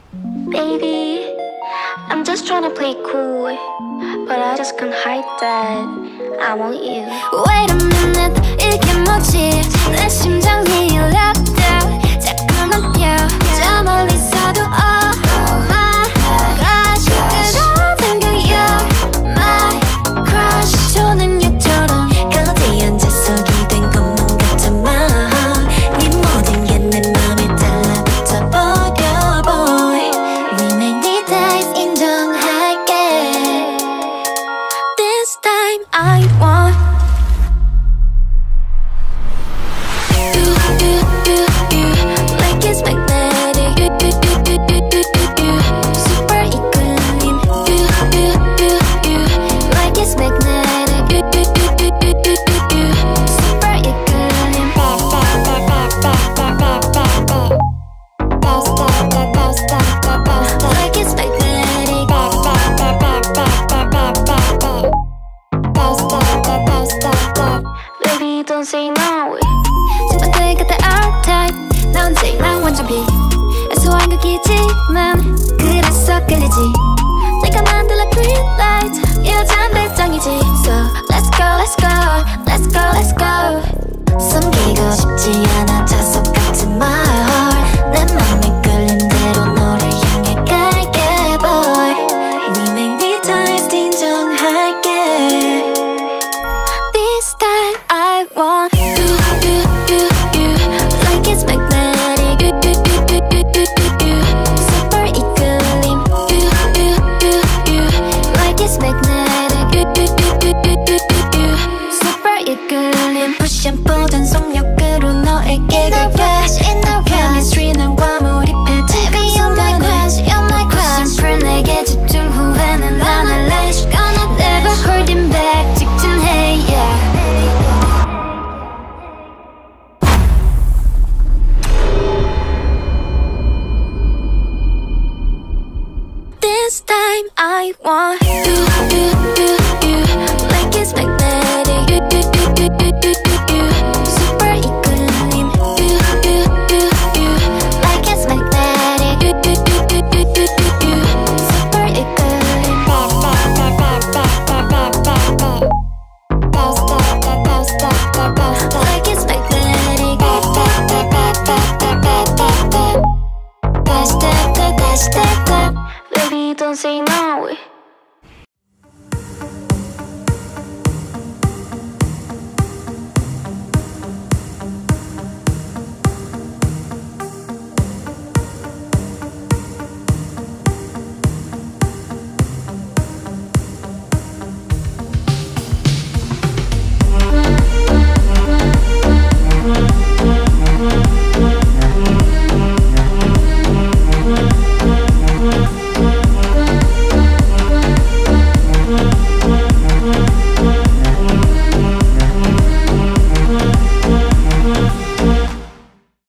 Baby, I'm just trying to play cool, but I just can't hide that I want you. Wait a minute, 이게 뭐지? 내 심장이 울렸다. 자꾸만 뛰어 저 멀리서도 Oh my gosh, 그러는 You're my crush. 초능력처럼 거대히 앉아서 기댄 것만 같아만 네 모든 게 내 맘에 달라붙어 버려 boy. Remake 네 다이스 인정할게. This time I want like it's magnetic. Super equilibrium. Like it's magnetic. Super equilibrium. Like it's magnetic. Baby, don't say no. 친구들 같아 R-Type. 나 언제나 완전 B. 애소한 극이지만 그래서 끌리지. 내가 만들어 green light. 이 여잔 배짱이지. So let's go, let's go, let's go, let's go. 숨기고 싶지 않아 자석 같은 my heart. 내 맘에 끌린 대로 너를 향해 갈게 boy. Remake 네 taste 인정할게. This time I want like it's magnetic. Super equilibrium. Like it's magnetic. Super equilibrium. Push and pull 전속력으로 너에게 갈게. Chemistry는 과몰입해 TV you're my crush, you're my crush. 풀 내게 집중 후회는 난 할래. Never holding back 직진해 yeah. This time I want like it's magnetic. Super equilibrium. Like it's magnetic. Super equilibrium. Like it's magnetic. Dash, dash, dash, dash, dash. Baby, don't say no.